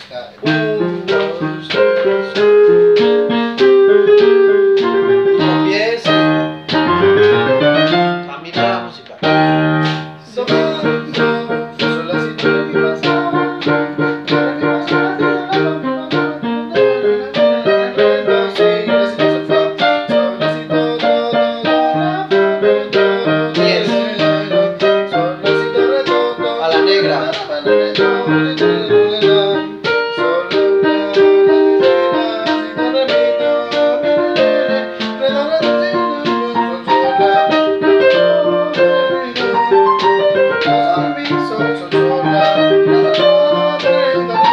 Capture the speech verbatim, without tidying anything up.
Un, dos, tres. Con pies. Camina la música. Do, do, sol, la, si, do, re, mi, fa, sol. Do, re, mi, fa, sol, la, si, do, la, do, mi, fa, sol. Do, si, la, si, do, sol, fa. Sol, la, si, do, do, do, do, la, fa, re, do, diez. Sol, la, si, do, re, do, do. A la negra. Sol, la, si, do, re, do, la. Sol, la, si, do, re, mi, do, re, re, do, re, do, si, do, sol, sol, la. Sol, mi, sol, sol, sol, la, la, do, re, do, do.